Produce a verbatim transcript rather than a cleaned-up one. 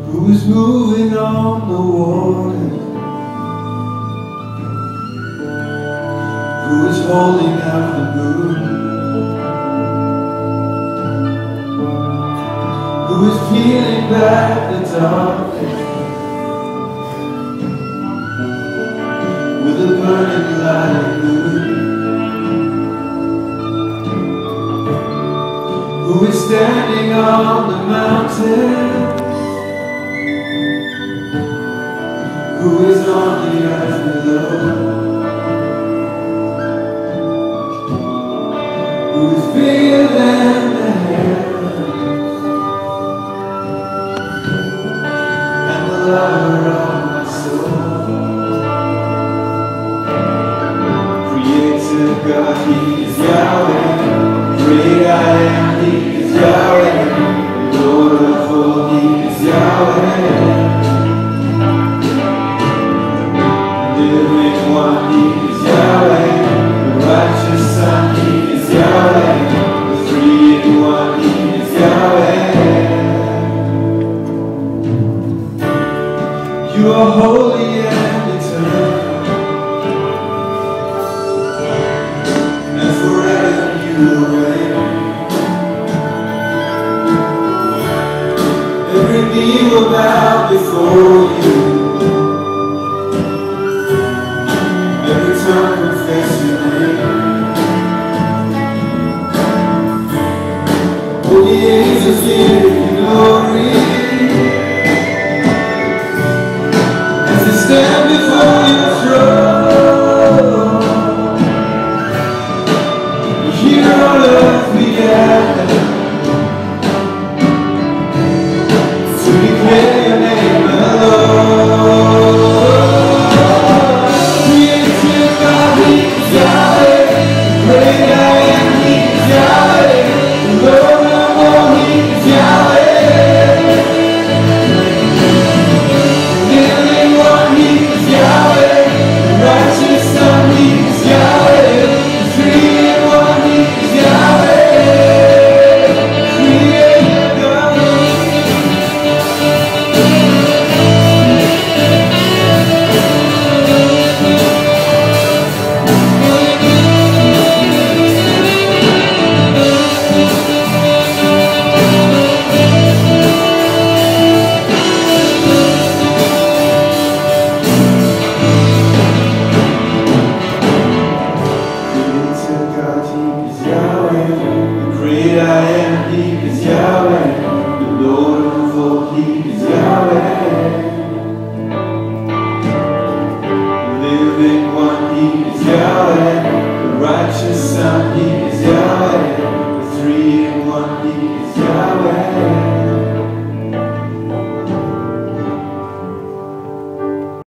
who is moving on the water, who is holding out the moon, who is peeling back the darkness with a burning light of moon, who is standing on the mountain, who is on the earth below, who is bigger than the heavens, and the lover of my soul. Creator God, He is Yahweh. Great I am, He is Yahweh. Lord of all, He is Yahweh. Living One, He is Yahweh. The righteous Son, He is Yahweh. The three in One, He is Yahweh. You are holy and eternal, and forever You will reign. Every knee will bow before You, every tongue confess Your name. All the angels give You glory as they stand before Your throne. Here on earth we gather to declare Your name alone. Creator God, He is Yahweh. Great I am, He is Yahweh. The Lord of all, He is Yahweh. Living One, He is Yahweh. The righteous Son, He is Yahweh. The three in One, He is Yahweh. Creator God. Creator God, He is Yahweh. The great I am, He is Yahweh. The Lord of all, He is Yahweh. The living One, He is Yahweh. The righteous Son, He is Yahweh. The three in One, He is Yahweh.